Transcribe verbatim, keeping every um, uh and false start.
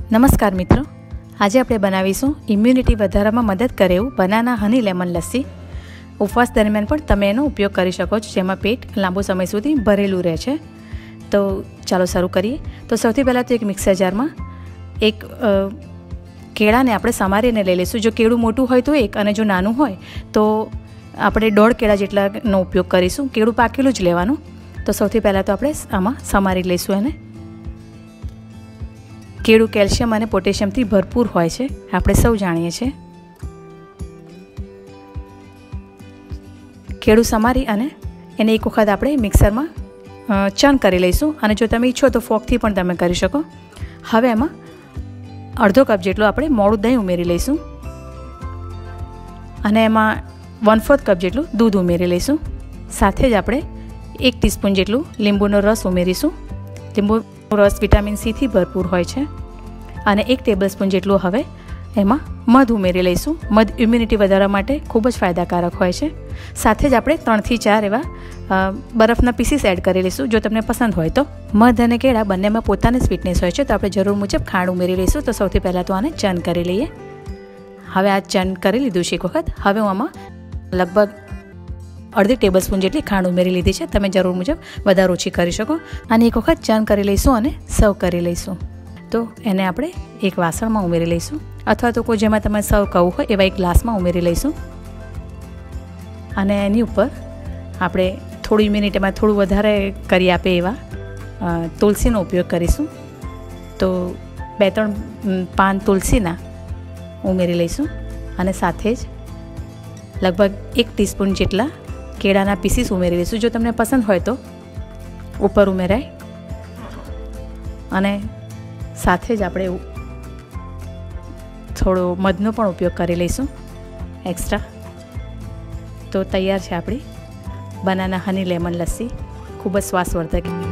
नमस्कार मित्रों, आज આપણે બનાવીશું ઇમ્યુનિટી વધારવામાં મદદ કરે એવું બનાના હની લેમન લસ્સી। ઉપવાસ દરમિયાન પણ તમે એનો ઉપયોગ કરી શકો છો, જેમાં પેટ લાંબો સમય સુધી ભરેલું રહે છે। તો ચાલો શરૂ કરીએ। તો સૌથી પહેલાં તો એક મિક્સર જારમાં એક કેળાને આપણે સમારીને લઈ લઈશું। જો કેળું મોટું હોય તો એક, અને જો નાનું હોય તો આપણે દોઢ કેળા જેટલાનો ઉપયોગ કરીશું। કેળું પાકેલું જ લેવાનું। તો સૌથી પહેલાં તો આપણે આમાં સમારી લઈશું એને। કેળું કેલ્શિયમ અને પોટેશિયમથી ભરપૂર હોય છે, આપણે સૌ જાણીએ છીએ। કેળું સમારી અને એને એક વખત આપણે મિક્સરમાં ચર્ન કરી લઈશું, અને જો તમે ઈચ્છો તો ફોકથી પણ તમે કરી શકો। હવે એમાં અડધો કપ જેટલું આપણે મોળું દહીં ઉમેરી લઈશું, અને એમાં વન ફોર્થ કપ જેટલું દૂધ ઉમેરી લઈશું। સાથે જ આપણે એક ટીસ્પૂન જેટલું લીંબુનો રસ ઉમેરીશું। લીંબુનો રસ વિટામિન સીથી ભરપૂર હોય છે। અને એક ટેબલ સ્પૂન જેટલું હવે એમાં મધ ઉમેરી લઈશું। મધ ઇમ્યુનિટી વધારવા માટે ખૂબ જ ફાયદાકારક હોય છે। સાથે જ આપણે ત્રણથી ચાર એવા બરફના પીસીસ એડ કરી લઈશું, જો તમને પસંદ હોય તો। મધ અને કેળા બંનેમાં પોતાની સ્વીટનેસ હોય છે, તો આપણે જરૂર મુજબ ખાંડ ઉમેરી લઈશું। તો સૌથી પહેલાં તો આને ચર્ન કરી લઈએ। હવે આ ચર્ન કરી લીધું છે એક વખત। હવે હું આમાં લગભગ અડધી ટેબલ સ્પૂન જેટલી ખાંડ ઉમેરી લીધી છે, તમે જરૂર મુજબ વધારે ઓછી કરી શકો। અને એક વખત ચર્ન કરી લઈશું અને સર્વ કરી લઈશું। તો એને આપણે એક વાસણમાં ઉમેરી લઈશું, અથવા તો કોઈ જેમાં તમારે સર્વ કરવું હોય એવા એક ગ્લાસમાં ઉમેરી લઈશું। અને એની ઉપર આપણે થોડી મિનિટમાં થોડું વધારે કરી આપે એવા તુલસીનો ઉપયોગ કરીશું। તો બે ત્રણ પાન તુલસીના ઉમેરી લઈશું, અને સાથે જ લગભગ એક ટીસ્પૂન જેટલા કેળાના પીસીસ ઉમેરી લઈશું। જો તમને પસંદ હોય તો ઉપર ઉમેરાય। અને સાથે જ આપણે થોડો મધનો પણ ઉપયોગ કરી લઈશું એક્સ્ટ્રા। તો તૈયાર છે આપણી બનાના હની લેમન લસ્સી, ખૂબ જ શ્વાસવર્ધક।